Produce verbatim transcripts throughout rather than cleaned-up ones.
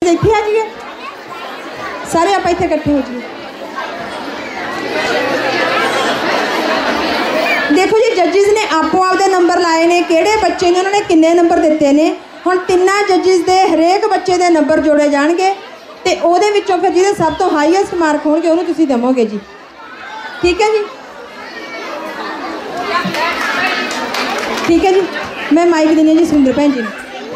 इत्थे आ जाइए, सारे आप इत्थे इकट्ठे हो जाइए। देखो जी जजिज ने आपो आपदे नंबर लाए ने, किहड़े बच्चे ने उन्होंने किन्ने नंबर दिते ने। हुण तिन्ना जजिज दे हरेक बच्चे दे नंबर जोड़े जाणगे ते ओहदे विचों फिर जिहदे सब तो हाईएस्ट मार्क होणगे उहनूं तुसीं देवोगे जी। ठीक है जी, ठीक है जी। मैं माइक देनी है जी सुंदर भैन जी।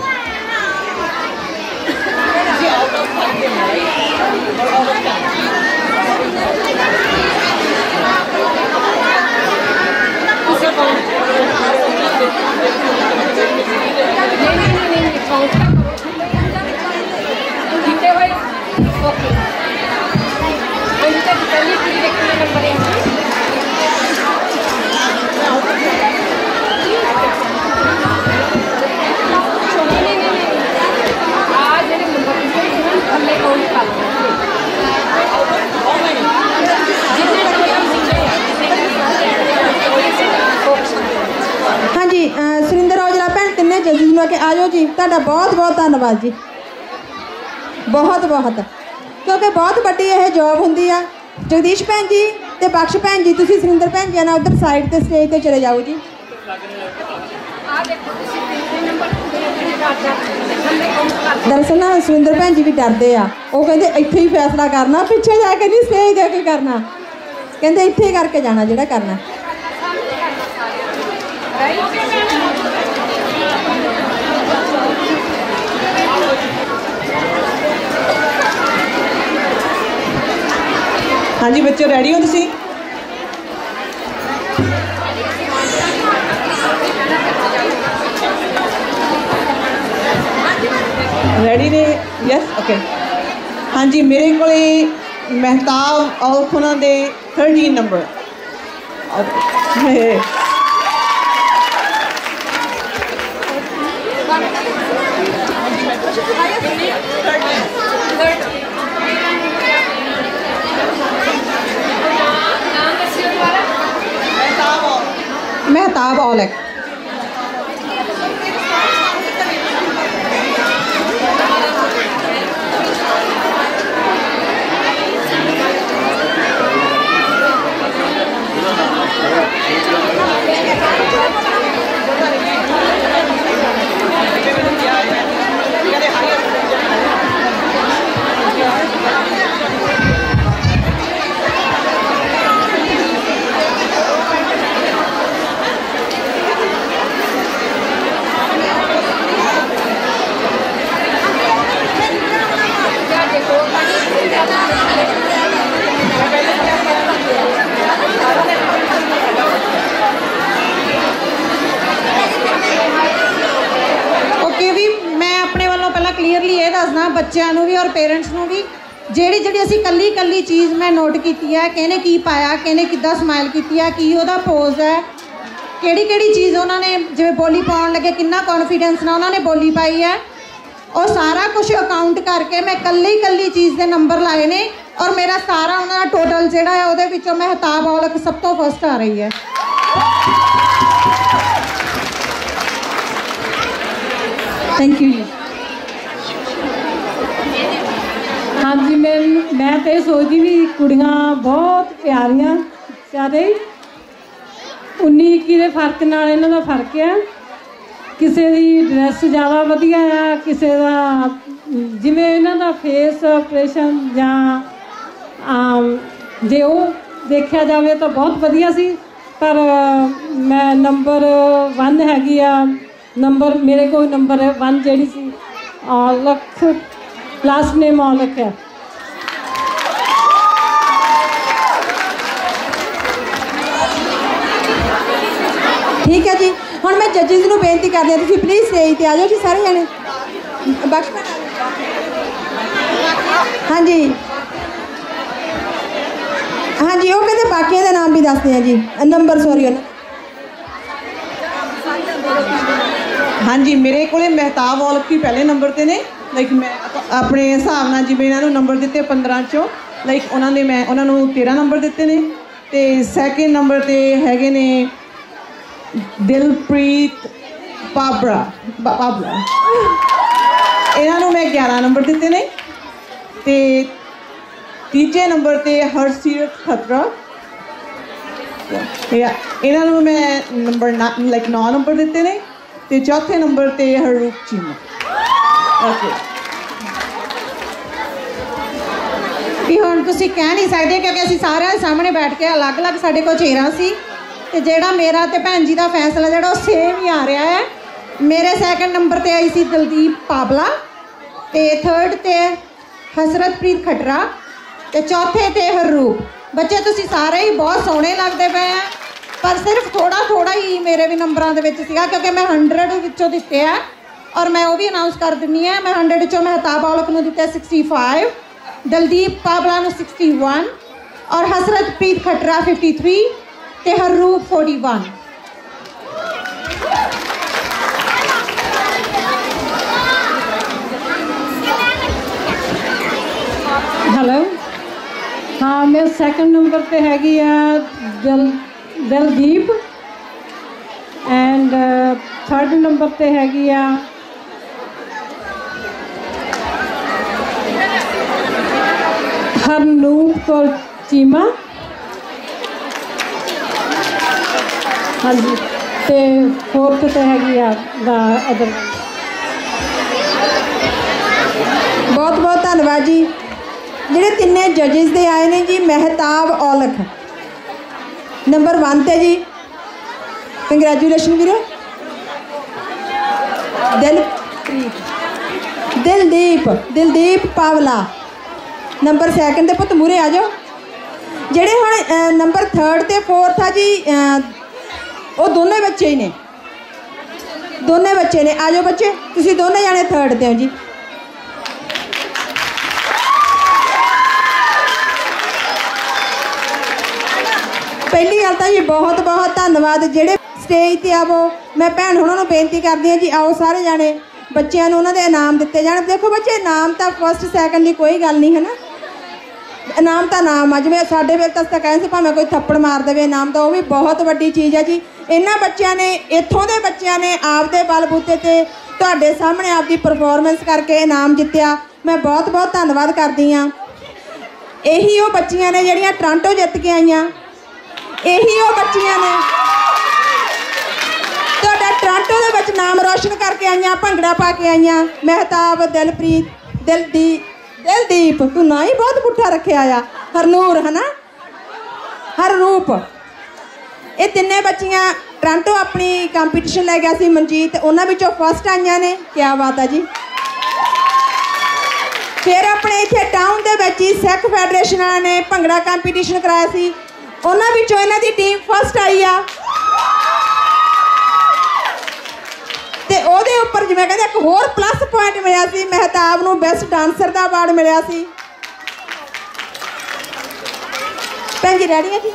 हाँ जी सुरिंदर औजला भैन तिन्ने जजिज नूं आ जाओ जी। तुहाडा बहुत बहुत धन्नवाद जी, बहुत बहुत, क्योंकि बहुत वड्डी यह जॉब हुंदी आ। जगदीश भैन जी ते बख्श भैन जी तुसीं सुरिंदर भैन जी ना उधर साइड ते स्टेज ते चले जाओ जी। दरअसल ना सुरिंदर भैन जी भी डरते आ, वो कहते इत्थे ही फैसला करना, पिछे जाके नहीं स्टेज दे के करना, कहते इत्थे ही करके जाना जिहड़ा करना। हाँ जी बच्चों रेडी हो तुसी? रेडी ने? Yes okay. हाँ जी मेरे को मेहताब औलख उन्हां दे थर्टीन नंबर। मेहताब औलख। बच्चों भी और पेरेंट्स नूं भी ਜਿਹੜੀ ਜਿਹੜੀ ਅਸੀਂ ਕੱਲੀ ਕੱਲੀ चीज़ मैं नोट की है, किने की पाया, किने किद्दां स्माइल की है, की ਉਹਦਾ पोज है, ਕਿਹੜੀ ਕਿਹੜੀ चीज़ उन्होंने जिवें बोली पाउण लगे किन्ना कॉन्फिडेंस नाल उन्होंने बोली पाई है, और सारा कुछ अकाउंट करके मैं कल्ली कल्ली चीज़ के नंबर लाए ने, और मेरा सारा उन्होंने टोटल जिहड़ा है उहदे विचों मेहताब औलख सब तो फस्ट आ रही है। थैंक यू जी। हाँ जी मैं मैं तो सोचदी भी कुड़ियाँ बहुत प्यारियां सारे उन्नी इक्की के फर्क नाल इन्हां दा फर्क है। किसी की ड्रैस ज़्यादा वधिया है, किसी का जिवें इन्हां दा फेस ऑपरेशन जां जे वो देखा जाए तो बहुत वधिया सी, पर मैं नंबर वन हैगी आ, नंबर मेरे को नंबर वन जिहड़ी सी औलख लास्ट नेम औलख है। ठीक है जी, हुण मैं जजिज नूं बेनती करदी हां तुसीं प्लीज़ स्टेज ते आ जाओ जी सारे जने। बख्श हाँ जी हाँ जी वो कहते बाकियों का नाम भी दसते हैं जी, नंबर सॉरी उन्हें। हाँ जी मेरे को मेहताब औलख भी पहले नंबर पर ने, लाइक मैं अपने हिसाब नाल जिवें इन्हां नंबर दिते पंद्रह चों, लाइक उन्होंने मैं उन्होंने तेरह नंबर दिते ने, ते सैकेंड नंबर ते हैगे ने दिलप्रीत पाबरा पाबरा ਇਹਨਾਂ ਨੂੰ ਮੈਂ ਗਿਆਰਾਂ ਨੰਬਰ ਦਿੱਤੇ ਨੇ। ਤੇ ਤੀਜੇ ਨੰਬਰ ਤੇ ਹਰਸੀਰਤ ਖਤਰਾ, ਇਹਨਾਂ ਨੂੰ ਮੈਂ ਨੰਬਰ ਲਾਈਕ ਨੌ ਨੰਬਰ ਦਿੱਤੇ ਨੇ। ਤੇ ਚੌਥੇ ਨੰਬਰ ਤੇ ਹਰਰੂਪ ਚੀਮਾ। ਓਕੇ ਵੀ ਹੁਣ ਤੁਸੀਂ ਕਹਿ ਨਹੀਂ ਸਕਦੇ ਕਿਉਂਕਿ ਅਸੀਂ ਸਾਰਿਆਂ ਦੇ ਸਾਹਮਣੇ ਬੈਠ ਕੇ ਅਲੱਗ-ਅਲੱਗ ਸਾਡੇ ਕੋਲ ਚੇਅਰਾਂ ਸੀ ਤੇ ਜਿਹੜਾ ਮੇਰਾ ਤੇ ਭੈਣ ਜੀ ਦਾ ਫੈਸਲਾ ਜਿਹੜਾ ਉਹ ਸੇਮ ਹੀ ਆ ਰਿਹਾ ਹੈ। ਮੇਰੇ ਸੈਕੰਡ ਨੰਬਰ ਤੇ ਆਈ ਸੀ ਦਲਦੀਪ ਪਾਵਲਾ ਤੇ ਥਰਡ ਤੇ ਹਸਰਤਪ੍ਰੀਤ ਖਟਰਾ ਤੇ ਚੌਥੇ ਤੇ ਹਰਰੂਪ। ਬੱਚੇ ਤੁਸੀਂ ਸਾਰੇ ਹੀ ਬਹੁਤ ਸੋਹਣੇ ਲੱਗਦੇ ਪਏ ਆ, ਪਰ ਸਿਰਫ ਥੋੜਾ ਥੋੜਾ ਹੀ ਮੇਰੇ ਵੀ ਨੰਬਰਾਂ ਦੇ ਵਿੱਚ ਸੀਗਾ ਕਿਉਂਕਿ ਮੈਂ ਹੰਡਰਡ ਵਿੱਚੋਂ ਦਿੱਤੇ ਆ। ਔਰ ਮੈਂ ਉਹ ਵੀ ਅਨਾਉਂਸ ਕਰ ਦਿੰਦੀ ਹਾਂ, ਮੈਂ ਹੰਡਰਡ ਵਿੱਚੋਂ ਮਹਿਤਾਬ ਔਲਖ ਨੂੰ ਦਿੱਤਾ ਸਿਕਸਟੀ ਫਾਈਵ, ਦਲਦੀਪ ਪਾਵਲਾ ਨੂੰ ਸਿਕਸਟੀ ਵਨ ਔਰ ਹਸਰਤਪ੍ਰੀਤ ਖਟਰਾ ਫਿਫਟੀ ਥ੍ਰੀ ਤੇ ਹਰਰੂਪ ਫੋਰਟੀ ਵਨ। ਹੈਲੋ, ਹਾਂ ਮੈਂ ਸੈਕੰਡ ਨੰਬਰ ਤੇ ਹੈਗੀ ਆ ਦਲ ਦਲਦੀਪ ਐਂਡ ਥਰਡ ਨੰਬਰ ਤੇ ਹੈਗੀ ਆ ਹਰਨੂਪ ਕੌਰ ਚੀਮਾ। ਹਾਂਜੀ, ਤੇ ਫੋਰਥ ਤੇ ਹੈਗੀ ਆ ਦਾ ਅਦਰ। बहुत बहुत धन्यवाद जी। ਜਿਹੜੇ ਤਿੰਨੇ ਜੱਜਿਸ ਦੇ ਆਏ ਨੇ ਜੀ, ਮਹਿਤਾਬ ਔਲਖ ਨੰਬਰ वन ਤੇ ਜੀ, ਕੰਗ੍ਰੈਚੁਲੇਸ਼ਨ ਵੀਰੇ। ਦਿਲਪ੍ਰੀਤ ਦਿਲਦੀਪ ਦਿਲਦੀਪ ਪਾਵਲਾ ਨੰਬਰ ਸੈਕਿੰਡ ਤੇ ਪੁੱਤ ਮੂਰੇ ਆ ਜਾਓ। ਜਿਹੜੇ ਹੁਣ ਨੰਬਰ ਥਰਡ ਤੇ ਫੋਰਥ ਆ ਜੀ, ਉਹ ਦੋਨੇ ਬੱਚੇ ਹੀ ਨੇ, ਦੋਨੇ ਬੱਚੇ ਨੇ। ਆ ਜਾਓ ਬੱਚੇ, ਤੁਸੀਂ ਦੋਨੇ ਜਾਣੇ ਥਰਡ ਤੇ ਹੋ ਜੀ। ਪਹਿਲੀ ਗੱਲ ਤਾਂ ਜੀ ਬਹੁਤ ਬਹੁਤ ਧੰਨਵਾਦ। ਜਿਹੜੇ ਸਟੇਜ ਤੇ ਆਵੋ, ਮੈਂ ਭੈਣ ਉਹਨਾਂ ਨੂੰ ਬੇਨਤੀ ਕਰਦੀ ਹਾਂ ਜੀ, ਆਓ ਸਾਰੇ ਜਾਣੇ ਬੱਚਿਆਂ ਨੂੰ ਉਹਨਾਂ ਦੇ ਇਨਾਮ ਦਿੱਤੇ ਜਾਣ। ਦੇਖੋ ਬੱਚੇ, ਇਨਾਮ ਤਾਂ ਫਸਟ ਸੈਕਿੰਡ ਦੀ ਕੋਈ ਗੱਲ ਨਹੀਂ ਹੈ ਨਾ, ਇਨਾਮ ਤਾਂ ਨਾਮ ਆ। ਜਿਵੇਂ ਸਾਡੇ ਵੇਲੇ ਤਾਂ ਤਾਂ ਕਹਿੰਦੇ ਸੀ ਭਾਵੇਂ ਕੋਈ ਥੱਪੜ ਮਾਰ ਦੇਵੇ, ਇਨਾਮ ਤਾਂ ਉਹ ਵੀ ਬਹੁਤ ਵੱਡੀ ਚੀਜ਼ ਹੈ ਜੀ। ਇਹਨਾਂ ਬੱਚਿਆਂ ਨੇ, ਇੱਥੋਂ ਦੇ ਬੱਚਿਆਂ ਨੇ ਆਪਦੇ ਬਲਬੂਤੇ ਤੇ ਤੁਹਾਡੇ ਸਾਹਮਣੇ ਆਪਦੀ ਪਰਫਾਰਮੈਂਸ ਕਰਕੇ ਇਨਾਮ ਜਿੱਤਿਆ। ਮੈਂ ਬਹੁਤ ਬਹੁਤ ਧੰਨਵਾਦ ਕਰਦੀ ਹਾਂ। ਇਹੀ ਉਹ ਬੱਚੀਆਂ ਨੇ ਜਿਹੜੀਆਂ ਟੋਰਾਂਟੋ ਜਿੱਤ ਕੇ ਆਈਆਂ, ਇਹੀ ਉਹ ਬੱਚੀਆਂ ਨੇ ਤੁਹਾਡਾ ਟੋਰਾਂਟੋ ਦੇ ਵਿੱਚ ਨਾਮ ਰੋਸ਼ਨ ਕਰਕੇ ਆਈਆਂ, ਭੰਗੜਾ ਪਾ ਕੇ ਆਈਆਂ। ਮਹਿਤਾਬ, ਦਿਲਪ੍ਰੀਤ, ਦਿਲਦੀਪ ਦਿਲਦੀਪ ਤੂੰ ਨਾ ਹੀ ਬਹੁਤ ਪੁੱਠਾ ਰੱਖਿਆ ਆ, ਹਰਨੂਰ ਹੈ ਨਾ, ਹਰਰੂਪ। ਇਹ ਤਿੰਨੇ ਬੱਚੀਆਂ ਟੋਰਾਂਟੋ ਆਪਣੀ ਕੰਪੀਟੀਸ਼ਨ ਲੈ ਗਿਆ ਸੀ ਮਨਜੀਤ, ਉਹਨਾਂ ਵਿੱਚੋਂ ਫਸਟ ਆਈਆਂ ਨੇ। ਕਿਆ ਬਾਤ ਆ ਜੀ। ਫਿਰ ਆਪਣੇ ਇੱਥੇ ਟਾਊਨ ਦੇ ਵਿੱਚ ਹੀ ਸਿੱਖ ਫੈਡਰੇਸ਼ਨ ਵਾਲਿਆਂ ਨੇ ਭੰਗੜਾ ਕੰਪੀਟੀਸ਼ਨ ਕਰਾਇਆ ਸੀ, ਉਹਨਾਂ ਵਿੱਚੋਂ ਇਹਨਾਂ ਦੀ ਟੀਮ ਫਸਟ ਆਈ ਆ। ਤੇ ਉਹਦੇ ਉੱਪਰ ਜਿਵੇਂ ਕਹਿੰਦੇ ਇੱਕ ਹੋਰ ਪਲੱਸ ਪੁਆਇੰਟ ਮਿਲਿਆ ਸੀ, ਮਹਿਤਾਬ ਨੂੰ ਬੈਸਟ ਡਾਂਸਰ ਦਾ ਅਵਾਰਡ ਮਿਲਿਆ ਸੀ। ਭੈਣ ਜੀ ਰੈਡੀ ਆ ਜੀ?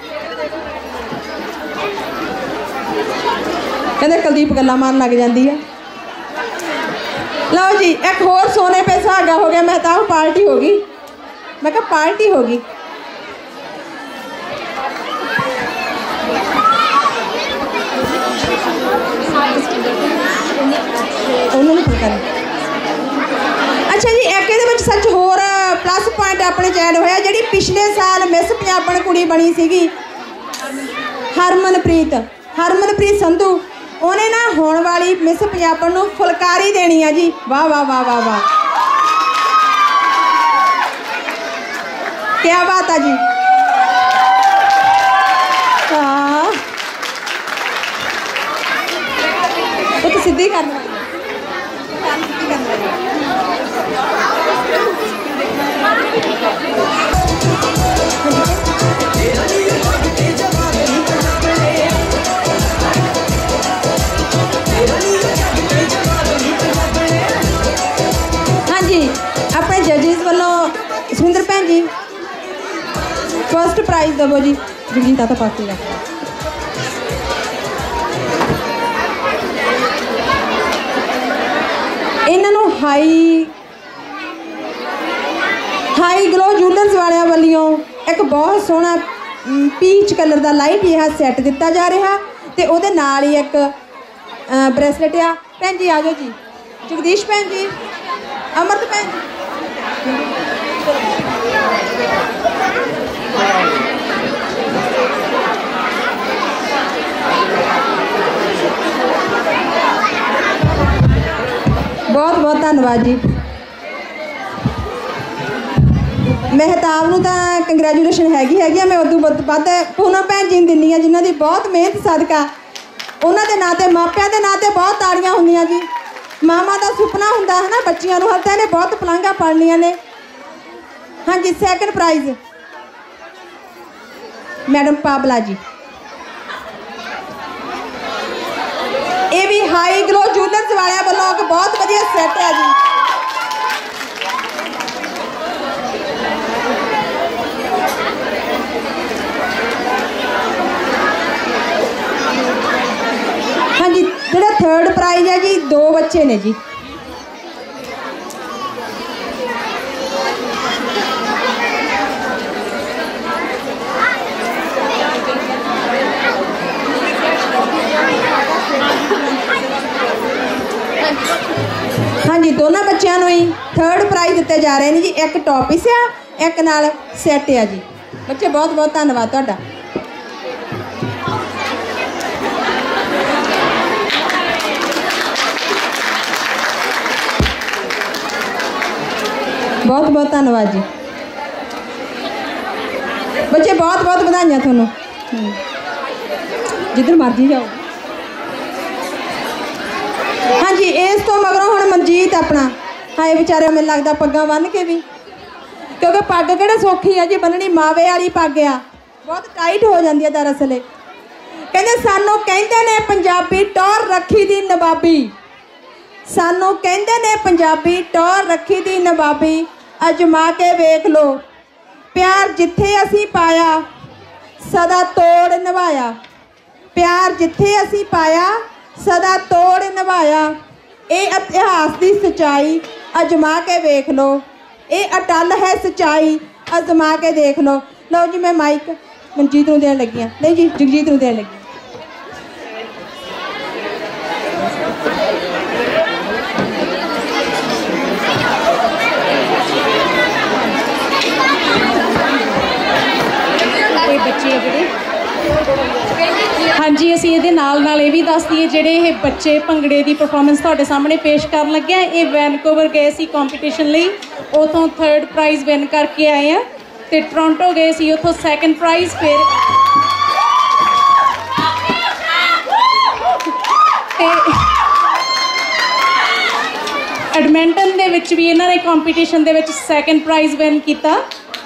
ਕਹਿੰਦੇ ਕੁਲਦੀਪ ਗੱਲਾਂ ਮਾਰਨ ਲੱਗ ਜਾਂਦੀ ਆ। ਲਓ ਜੀ, ਇੱਕ ਹੋਰ ਸੋਨੇ ਪੇ ਸੁਹਾਗਾ ਹੋ ਗਿਆ। ਮਹਿਤਾਬ ਪਾਰਟੀ ਹੋ ਗਈ, ਮੈਂ ਕਿਹਾ ਪਾਰਟੀ ਹੋ ਗਈ। ਉਹਨਾਂ ਨੂੰ ਪਤਾ ਨਹੀਂ। ਅੱਛਾ ਜੀ, ਇੱਕ ਇਹਦੇ ਵਿੱਚ ਸੱਚ ਹੋਰ ਪਲੱਸ ਪੁਆਇੰਟ ਆਪਣੇ ਚ ਐਡ ਹੋਇਆ। ਜਿਹੜੀ ਪਿਛਲੇ ਸਾਲ ਮਿਸ ਪੰਜਾਬਣ ਕੁੜੀ ਬਣੀ ਸੀਗੀ, ਹਰਮਨਪ੍ਰੀਤ ਹਰਮਨਪ੍ਰੀਤ ਸੰਧੂ, ਉਹਨੇ ਨਾ ਹੋਣ ਵਾਲੀ ਮਿਸ ਪੰਜਾਬਣ ਨੂੰ ਫੁਲਕਾਰੀ ਦੇਣੀ ਆ ਜੀ। ਵਾਹ ਵਾਹ ਵਾਹ ਵਾਹ ਵਾਹ, ਕਿਆ ਬਾਤ ਆ ਜੀ। ਹਾਂ, ਉਹ ਤਾਂ ਸਿੱਧੀ ਕਰਨ ਵਾਲੀ ਹਾਂਜੀ। ਆਪਣੇ ਜੱਜਿਸ ਵੱਲੋਂ ਸੁਰਿੰਦਰ ਭੈਣ ਜੀ ਫਸਟ ਪ੍ਰਾਈਜ਼ ਦੇਵੋ ਜੀ। ਜਗਜੀਤ ਆ ਤਾਂ ਪਾਸੇ ਦਾ ਇਹਨਾਂ ਨੂੰ ਹਾਈ ਹਾਈ ਗਲੋ ਜੂਲਰਸ ਵਾਲਿਆਂ ਵੱਲੋਂ ਇੱਕ ਬਹੁਤ ਸੋਹਣਾ ਪੀਚ ਕਲਰ ਦਾ ਲਾਈਟ ਜਿਹਾ ਸੈੱਟ ਦਿੱਤਾ ਜਾ ਰਿਹਾ ਤੇ ਉਹਦੇ ਨਾਲ ਹੀ ਇੱਕ ਬ੍ਰੇਸਲੇਟ ਆ। ਭੈਣ ਜੀ ਆ ਜਾਓ ਜੀ। ਜਗਦੀਸ਼ ਭੈਣ ਜੀ अमृत भैन बहुत बहुत धन्यवाद जी। महताब नूं तां कंग्रेचुलेशन हैगी हैगी मैं उदों वध पूनम भैन जी दिंदी हाँ जिन्हों की बहुत मेहनत सदका उन्हों के नाते मापिया के नाते बहुत ताड़ियां होंदियां जी। मामा का सुपना हुंदा है ना बच्चियां नूं, हल तां इहने बहुत पलांघां पढ़नियां ने। हाँ जी second prize madam Pabla ji. ये भी हाई ग्लो जूलर्स वाले वालों बहुत वधिया सैट है जी। हाँ जी जो थर्ड प्राइज है जी दो बच्चे ने जी। हाँ जी दोनों बच्चों को ही थर्ड प्राइज दिते जा रहे हैं जी। एक टॉपिस आ एक नाल सैट है जी। बच्चे बहुत बहुत धन्यवाद तुहाडा। बहुत बहुत धन्यवाद जी बच्चे, बहुत बहुत बधाइयां थोनों। जिधर मर्जी जाओ। हाँ जी इस तो मगरों हुण मनजीत अपना हाए बेचारे मैनूं लगदा पग्गां बन के भी, क्योंकि पग किहड़ा सौखी है जी बन्ननी, मावे वाली पग आ बहुत टाइट हो जाती है। दरअसल कहंदे सानूं कहंदे ने पंजाबी टौर रखी दी नवाबी, सानूं कहंदे ने पंजाबी टौर रखी दी नवाबी, अजमा के वेख लो प्यार जिथे असी पाया सदा तोड़ निभाया, प्यार जिथे असी पाया सदा तोड़ निभाया, ये इतिहास की सच्चाई अजमा के वेख लो, ये अटल है सच्चाई अजमा के देख लो। लो जी मैं माइक मनजीत नूं देण लगी हाँ, नहीं जी जगजीत नूं देण लगी। हाँ जी असीं इहदे नाल नाल ये भी दस दईए जिहड़े ये बच्चे भंगड़े की परफॉर्मेंस तुहाडे सामने पेश कर लगे हैं, ये वैनकूवर गए सी कॉम्पीटिशन लई, उतों थर्ड प्राइज़ विन करके आए हैं, तो टोरंटो गए सी उतों सैकेंड प्राइज़, फिर एडमिंटन दे विच भी इन्होंने कॉम्पीटिशन दे विच सैकेंड प्राइज़ विन किया।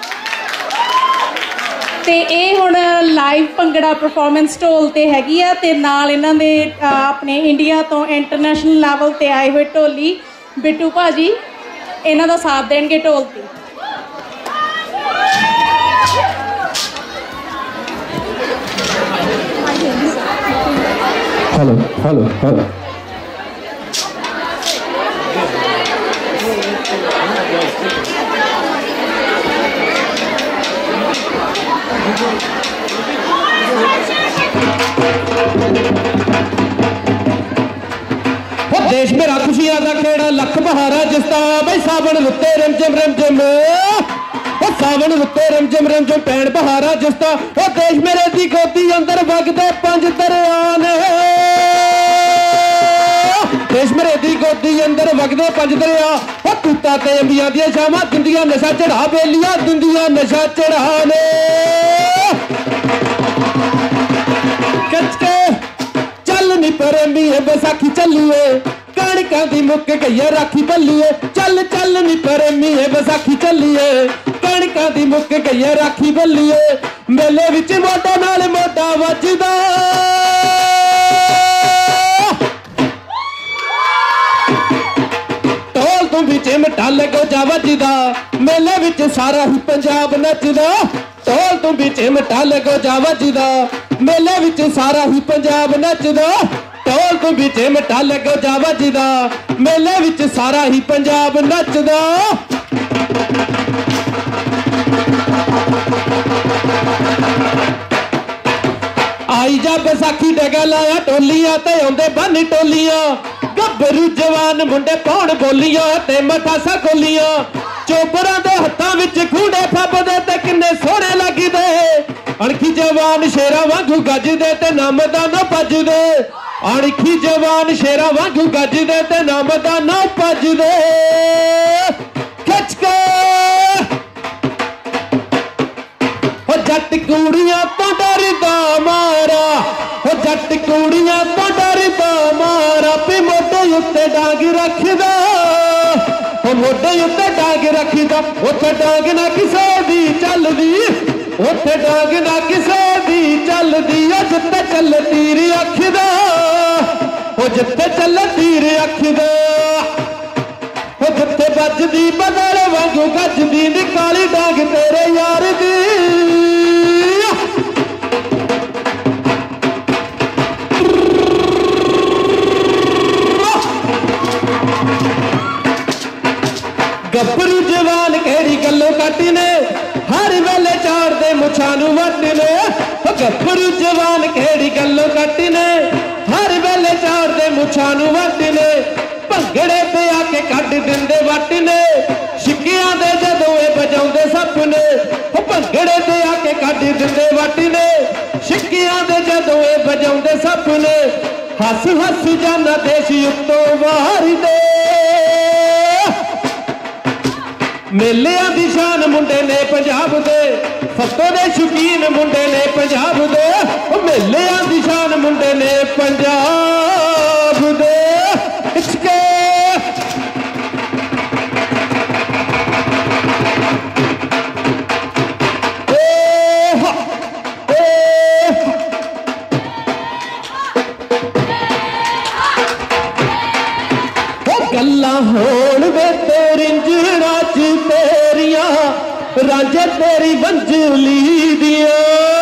तो ये हुण लाइव भंगड़ा परफॉर्मेंस ढोल ते हैगी आ, ते नाल इन्हां दे अपने इंडिया तो इंटरनेशनल लैवल ते आए हुए ढोली बिट्टू भाजी इन्हां दा साथ देणगे ढोल ते। हेलो हेलो हेलो देश मेरा खुशियां दा खेड़ा लख बहारा जिसदा बई सावन रुते रिमझिम रिमझिम, सावन रुते रिमझिम रिमझिम पैण बहारा जिसदा, ओ देश मेरे दी गोदी अंदर वगदे पंज दरिया ने, देश मेरे दी गोदी अंदर वगदे पंज दरिया, ओ तूता ते अंबियां दियां शामां दिंदियां नशा चढ़ा बेलियां दिंदियां नशा चढ़ा ने, कचके चल नी प्रेमीए बैसाखी चलिए कणकां दी मुक गई राखी बल्लीए, चल चल नी प्रेमीए बैसाखी चलिए कणकां दी मुक गई राखी बल्लीए, मेले विच मोढा नाल मोढा वजदा, ढोल तू भी चिमटा लगो जा वजदा, मेले विच सारा ही पंजाब नचदा, ढोल तू भी चिमटा लगो जा वजदा, मेले विच सारा ही पंजाब नचदा, ढोल तू भी चिमटा लगो जा वजदा, मेले विच सारा ही पंजाब नचदा। आई जा बैसाखी डगा लाया टोलियां ते आउंदे बन टोलियां, गब्बरू जवान मुंडे पौण बोलियां ते मठासा गोलियां चोबरां दे हत्थां विच खूंडे फबदे ते किन्ने सोहणे लगदे अणखी जवान शेरां वांगू गजदे ते नाम दा ना भजदे अणखी जवान शेरां वांगू गजदे ते नाम दा ना भजदे खच के जट कूड़ियां तो डरदा मारा हो जट कूड़ियां तो डरदा मारा भी मोढे उत्ते डांग रखदा हो मोढे उत्ते डांग रखदा उत्थे डांग ना किसे दी चलदी उत्थे डांग ना किसे दी चलदी जिथे चल तीर अखदा हो जिथे चल तीर अखदा हो जिथे बजदी बदल वांगू गजदी निकाली डांग तेरे यार दी गब्बरू जवान केड़ी गल्लों काटी ने हर वेले चार दे मुछां नूं वट ने गब्बरू जवान केड़ी गल्लों काटी ने हर वेले चार दे मुछां नूं वट ने भंगड़े पे आके कट दिंदे वट ने शिक्कियां दे जदों ए बजाउंदे सपने भंगड़े पे आके कट दिंदे वट ने शिक्कियां दे जदों ए बजाउंदे सपने हस हस जाना देश उत्तों वार दे मेलियां दी शान मुंडे ने पंजाब दे फतो दे शौकीन मुंडे ने पंजाब दे मेलियां दी शान मुंडे ने पंजाब दे इसके गल्लां होण वे ते रिंझणा च तेरियां रांझे तेरी वंजली दिया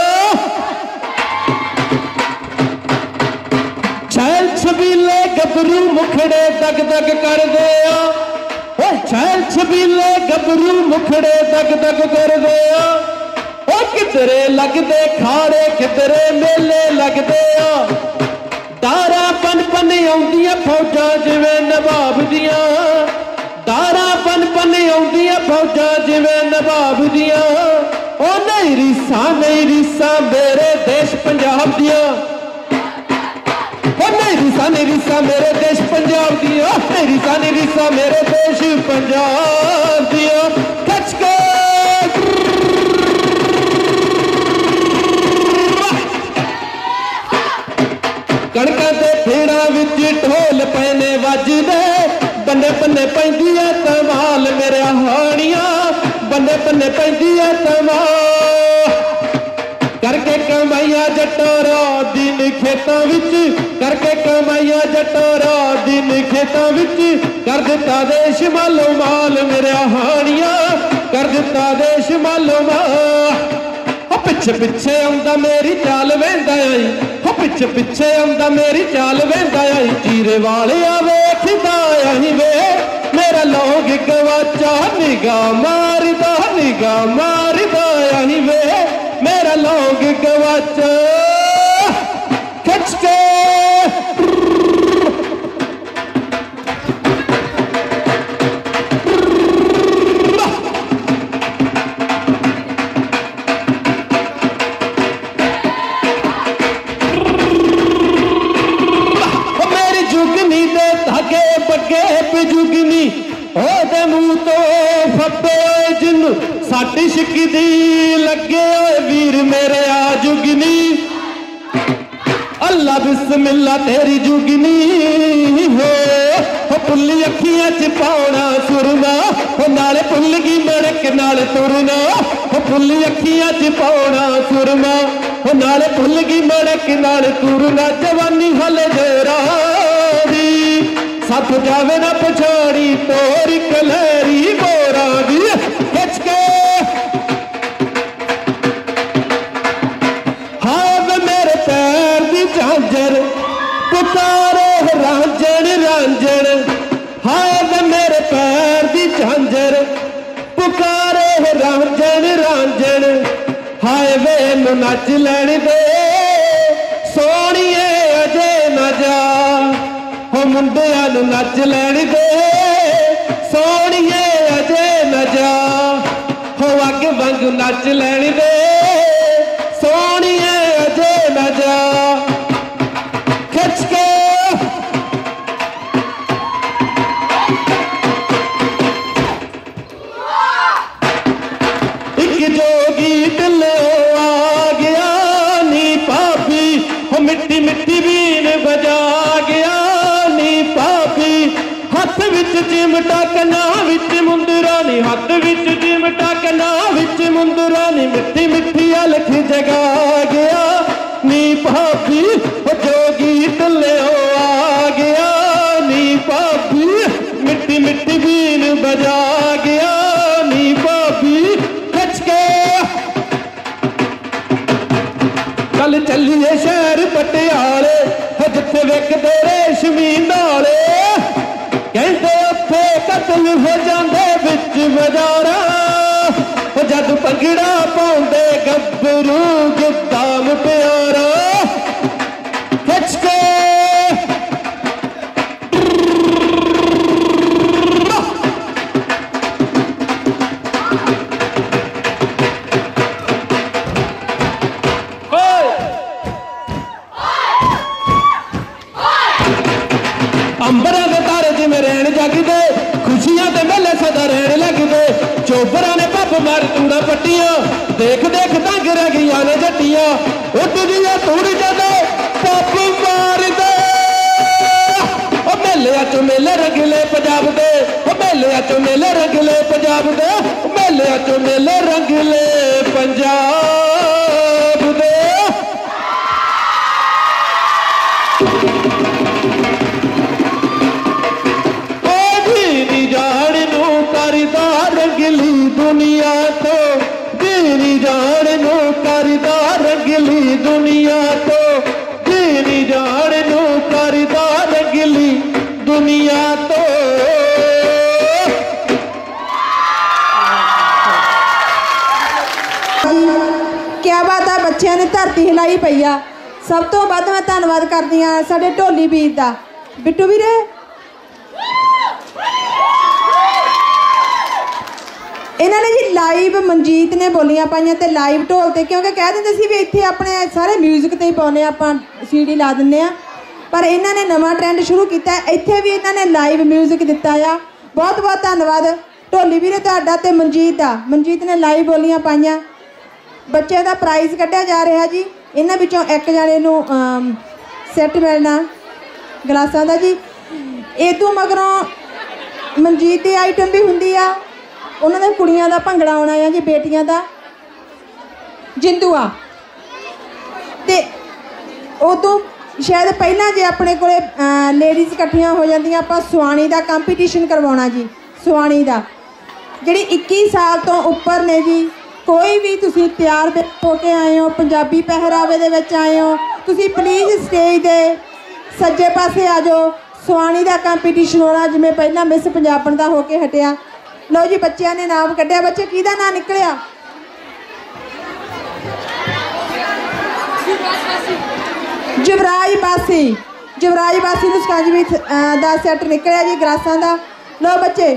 छैल छबीले गबरू मुखड़े दग दग कर दिया छैल छबीले गबरू मुखड़े दग दग कर दिया किधरे लगदे खाड़े किधरे मेले लगदे दारा पन पन आउंदियां फौजां जिवें नवाब दियां दारा पन पन आउंदियां फौजां जिवें नवाब दियां ओ नहीं रीसा नहीं रीसा मेरे देश पंजाब दियां ओ नहीं रीसा नहीं रीसा मेरे देश पंजाब दियां नहीं रीसा नहीं रीसा मेरे देश पंजाब दियां खच के कणकां दे फेड़ां विच ढोल पैने वजदे बन्ने बन्ने पैंदी है तमाल मेरे हानियां बन्ने बन्ने पैंदी है तमाल करके कमाइया जट्टा रात दिन खेतां विच करके कमाइया जट्टा रात दिन खेतां विच कर दिता देश मालो माल मेरे हानियां कर दिता देश मालो माल पिछे पिछे आउंदा मेरी चाल वेंदा आई हो पिछे पिछे आउंदा मेरी चाल वेंदा आई चीरे वालिया वेखदा आई वे मेरा लोग गवाचा निगाह मारदा निगाह मारदा आई वे मेरा लोग गवाचा खच के जुगनी ओदे मुंह तो फब्बे जिन्नू साडी शिकदी लगे वीर मेरे आ जुगनी अल्लाह बिस्मिल्लाह तेरी जुगनी हो पुल्ली अखियां च पाउणा सुरमा हो नाले पुल्लगी मड़क नाल तुरना हो पुल्ली अखियां च पाउणा सुरमा हो नाले पुल्लगी मड़क नाल तुरना जवानी हले जेरा सप जावे ना पछाड़ी तोरी कलहरी बोरा दी खच के हाय मेरे पैर दी झांझर पुकारे रांझण रांझण हाय मेरे पैर दी झांझर पुकारे रांझण रांझण हाय वे नू नच लैण दे सोहणीए अजे ना जा मुंडियां नूं नच लैण दे सोहणीए अजे न जा हो अग वांगू नच लैण दे सोहणीए अजे न जा खिच के एक जोगी दिलों आ गया नी पापी हो मिट्टी मिट्टी बीन बजा गया नी पापी हथ विच चिमटा कना विच मुंदरा नी हथ विच चिमटा कना विच मुंदरा नी मिट्टी मिट्टी अलख जगा गया नी पापी हो जोगी दिलों आ गया नी पापी मिट्टी मिट्टी बीन बजा गया नी पापी खच के कल चलिए शहर पटियाले जिथे वेखदे रेशमी नाले कहते उत्थे कतल हो जांदे विच बाजारा जद भंगड़ा पाउंदे गब्बरू गिद्धा मुटियारा खिच के अंबरा के तारे जिमें रहन जगदे खुशियां ते मेले सदा रहन लगदे चोबरा ने पप मार तूड़ा पट्टियां देख देख तंग रह गईया ने जट्टियां उठ दिया तूड़ जदे पप मार दे ओ मेले चो मेले रंगले पंजाब दे ओ मेले चो मेले रंगले पंजाब दे ओ मेले चो मेले रंगले पंजाब दे रंगली दुनिया तो तेरी जान नो करदा रंगली दुनिया तो तेरी जान नो करदा रंगली दुनिया तो क्या बात है बच्चों ने धरती हिलाई पई आ सब तो वध मैं धन्नवाद करदी हां साडे ढोली वीर दा बिट्टू वीरे इन्होंने जी लाइव मनजीत ने बोलियां पाइयां ते लाइव ढोल ते क्योंकि कह देंगे सी भी इत्थे अपने सारे म्यूजिक ते ही पाने आपां सीडी ला दिंदे आ पर इन्होंने नवां ट्रेंड शुरू किया इत्थे भी इन्होंने लाइव म्यूजिक दिता आ बहुत बहुत धन्नवाद ढोली वीरे तुहाडा ते मनजीत दा मनजीत ने लाइव बोलियां पाइयां बच्चे का प्राइज़ कढ़िया जा रहा जी इन्हां विचों एक जणे नूं सैट मिलना गलासां दा जी इतों मगरों मनजीत की आइटम भी हुंदी आ उन्होंने कुड़ियां दा भंगड़ा आना है जी बेटियां दा जिंदुआ ते उदों शायद पहला जे अपने को लेडीज़ इकट्ठियां हो जांदियां आपां सुआणी दा कंपीटीशन करवाउणा जी सुआणी दा जिहड़ी इक्की साल तो उपर ने जी कोई भी तुसीं तैयार होके आए हो पंजाबी पहरावे दे विच आए हो तुसीं प्लीज़ स्टेज दे सज्जे पासे आ जाओ सुआणी दा कंपीटीशन होना जिवें पहला मिस पंजाबन दा होके हटिया लो जी बच्चों ने नाम कढ़िया बच्चे किहदा नाम निकलिया जुवराज बासी जुवराज बासी नूं सकंजवी दा सैट निकलिया जी ग्रासां दा लो बच्चे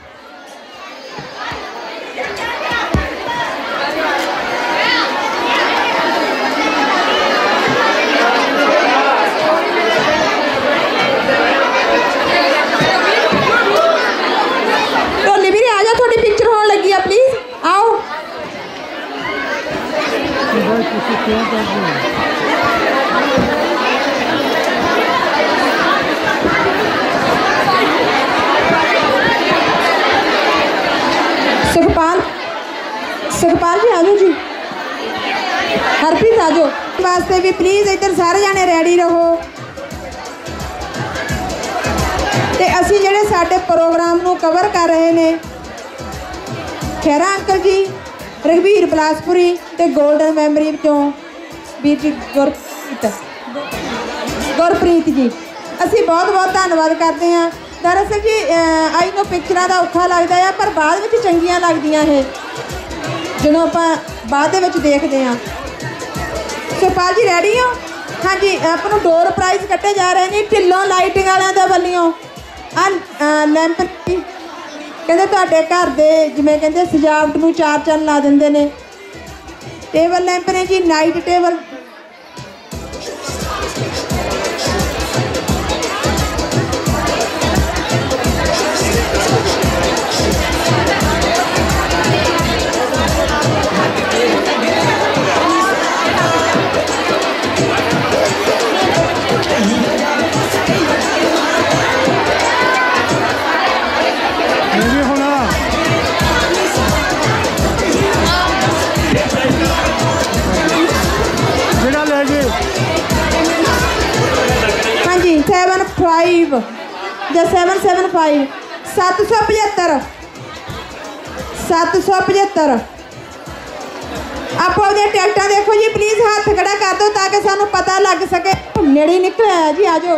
सुखपाल सुखपाल जी आ जाओ जी हरप्रीत आ जाओ वास्ते भी प्लीज़ इधर सारे जाने रेडी रहो ते असी जेडे साडे प्रोग्राम नू कवर कर रहे ने खैरा अंकल जी रघबीर बलासपुरी ते गोल्डन मैमरी चों वीर जी गुरप्रीत गुरप्रीत जी असी बहुत बहुत धन्नवाद करते हैं। दरअसल जी आई नो पिक्चर का औखा लगता है पर बाद में चंगियां लगदियां है जो आप बाद में देखते हैं। सुखपाल जी रेडी हो हाँ जी ਆਪਾਂ ਨੂੰ ਡੋਰ ਪ੍ਰਾਈਜ਼ ਕੱਟੇ ਜਾ ਰਹੇ ਨੇ ਢਿੱਲੋਂ ਲਾਈਟਿੰਗ ਵਾਲਿਆਂ ਦੇ ਵੱਲੋਂ ਆ ਲੈਂਪ ਕਹਿੰਦੇ ਤੁਹਾਡੇ ਘਰ ਦੇ ਜਿਵੇਂ ਕਹਿੰਦੇ ਸਜਾਵਟ ਨੂੰ ਚਾਰ ਚੰਨ ਲਾ ਦਿੰਦੇ ਨੇ ਟੇਬਲ ਲੈਂਪ ਨੇ ਜੀ ਨਾਈਟ ਟੇਬਲ सेवन फाइव या सेवन सेवन फाइव सत्त सौ पचहत्तर सत्त सौ पचहत्तर आपो अपनी टिकटा देखो जी प्लीज़ हाथ खड़ा कर दो ताकि सानू पता लग सके नेड़े निकले है जी आ जाओ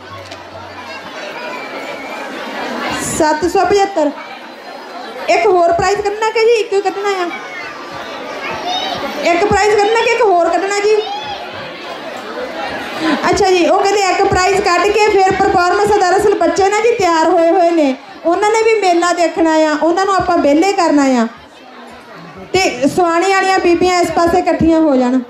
सत्त सौ पचहत्तर एक होर प्राइज कढ़ना कि जी एक कढ़ना है एक प्राइज कढ़ना कि एक होर कढ़ना जी अच्छा जी वो कहते एक प्राइज कट के फिर परफॉर्मेंस दरअसल बच्चे ना जी तैयार होए हुए ने उन्होंने भी मेला देखना आ उन्होंने आप वेले करना आ ते सुआने वाली बीबियां इस पासे इकट्ठियां हो जान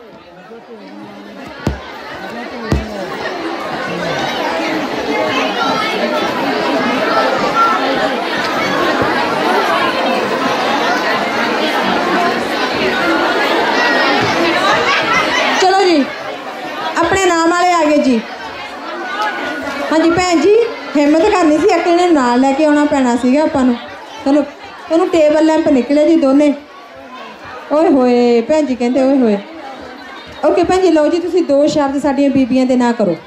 चलो जी अपने नाम वाले आ गए जी हाँ जी भैन जी हिम्मत करनी सी एक ने नाल लैके आना पैना सीगा आपां नूं तुहानूं तुहानूं टेबल लैंप निकले जी दोने ओए होए भैन जी कहते ओए होए ओके भैन जी लो जी तुसीं दो शब्द साडियां बीबियां दे ना करो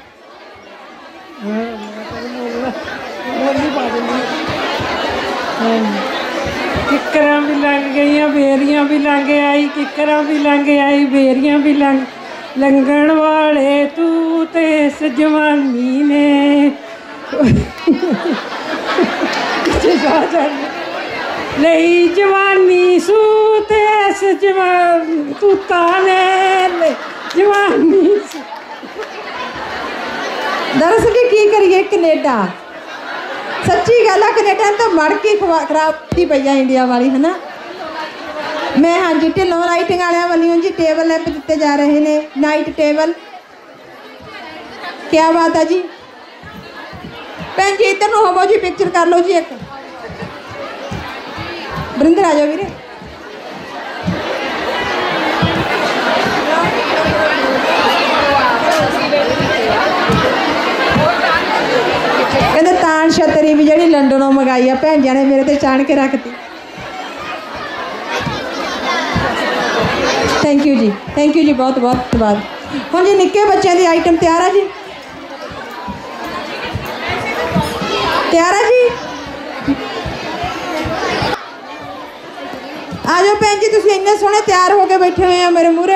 किकरां भी लंघ गईयां बेरियां भी लंघ आई किकरां भी लंघ आई बेरियां भी लंघ लंघण वाले तू ते इस जवानी ने नहीं जवानी सू ते इस जवान तू ताने जवानी दरअसल की करिए कनेडा सच्ची गल है कनेडा तो मड़ के खराब की पई है इंडिया वाली है ना मैं हाँ जी ढिल्लों लाइटिंग वाले वालों जी टेबल लैंप दिते जा रहे हैं नाइट टेबल क्या बात है जी भैन जी इधर नु होवो जी पिक्चर कर लो जी एक बरिंदर आ जाओ वीरे कहते तान छतरी भी जी लंडनों मंगाई है भैन जी ने मेरे ते चाण के रखती थैंक यू जी थैंक यू जी बहुत बहुत धन्यवाद हम जी निक्के बच्चों की आइटम तैयार है जी तैयार है जी आ जाओ भैन जी तुम इन्ने सोहने तैयार होके बैठे हुए हैं मेरे मूहरे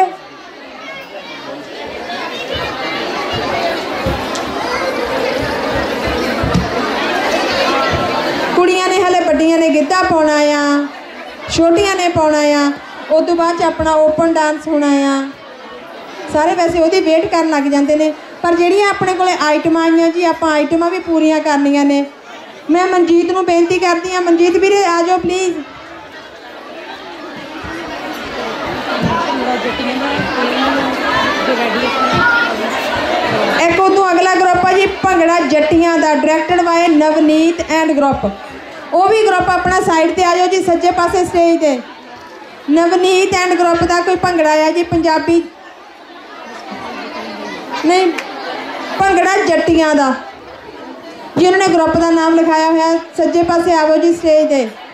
कुड़ियां ने हले बड़ियां ने गिद्धा पाना आ छोटियां ने पाना आ उस तो बाद अपना ओपन डांस होना आ सारे वैसे वो वेट कर लग जाते हैं पर जिहड़ियां अपने कोल आइटम आईयां जी आप आइटमां भी पूरियां करनियां ने मैं मनजीत नूं बेनती करती हाँ मनजीत वीरे आ जाओ प्लीज़ एक उदों अगला ग्रुप है जी भंगड़ा जट्टियां दा directed by Navneet and group वो भी ग्रुप अपना साइड ते आ जाओ जी सज्जे पासे स्टेज ते नवनीत एंड ग्रुप का कोई भंगड़ा है जी पंजाबी नहीं भंगड़ा जट्टियां दा जिन्होंने ग्रुप का नाम लिखाया हुआ सज्जे पासे आवो जी स्टेज ते